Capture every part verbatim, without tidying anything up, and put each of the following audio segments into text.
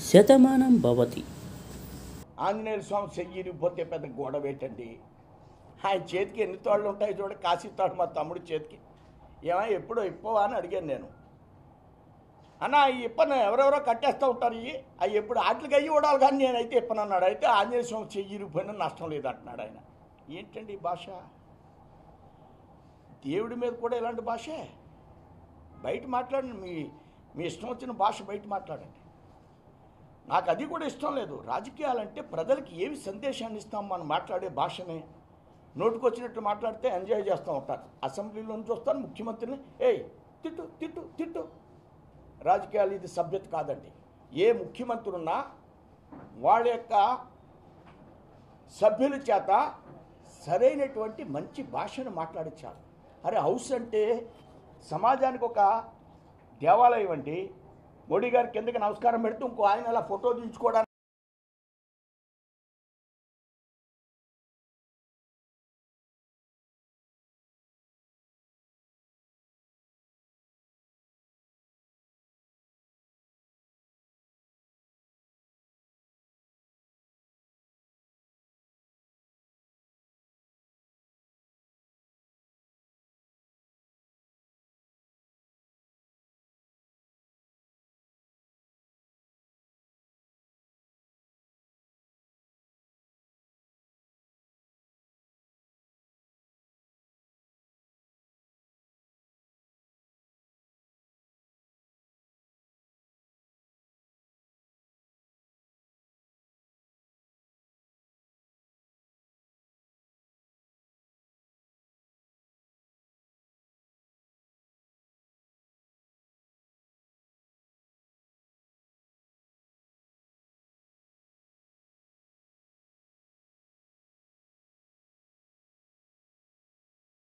శతమానం భవతి. ఆంజనేయ స్వామి చెయ్యిరిగిపోతే పెద్ద గొడవ ఏంటండి? ఆయన చేతికి ఎన్ని తోళ్ళు ఉంటాయి చూడ, కాశీ తాడు మా తమ్ముడి చేతికి. ఏమో ఎప్పుడో ఇప్పవా అని అడిగాను నేను. అన్న ఈ ఇప్పను ఎవరెవరో కట్టేస్తూ ఉంటారు, ఇవి అవి ఎప్పుడు ఆటలకి అయ్యి ఓడాలి కానీ నేనైతే ఇప్పనన్నాడు. అయితే ఆంజనేయ స్వామి చెయ్యిరిగిపోయినా నష్టం లేదు అంటున్నాడు ఆయన. ఏంటండి ఈ భాష? దేవుడి మీద కూడా ఇలాంటి భాషే. బయట మాట్లాడండి, మీ మీ ఇష్టం వచ్చిన భాష బయట మాట్లాడండి. నాకు అది కూడా ఇష్టం లేదు. రాజకీయాలంటే ప్రజలకి ఏమి సందేశాన్ని ఇస్తాం మనం మాట్లాడే భాషనే. నోటుకొచ్చినట్టు మాట్లాడితే ఎంజాయ్ చేస్తూ ఉంటారు. అసెంబ్లీలో నుంచి వస్తాను ముఖ్యమంత్రిని, ఏయ్ తిట్టు తిట్టు తిట్టు. రాజకీయాలు ఇది సభ్యత కాదండి. ఏ ముఖ్యమంత్రి ఉన్నా వాళ్ళ యొక్క సభ్యుల చేత సరైనటువంటి మంచి భాషను మాట్లాడించాలి. అరే హౌస్ అంటే సమాజానికి ఒక దేవాలయం అండి. మోడీ గారి కిందకి నమస్కారం పెడుతూ ఇంకో ఆయన అలా ఫోటో తీయించుకోవడానికి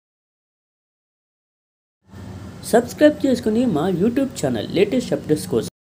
సబ్స్క్రైబ్ చేసుకుని మా యూట్యూబ్ ఛానల్ లేటెస్ట్ అప్డేట్స్ కోసం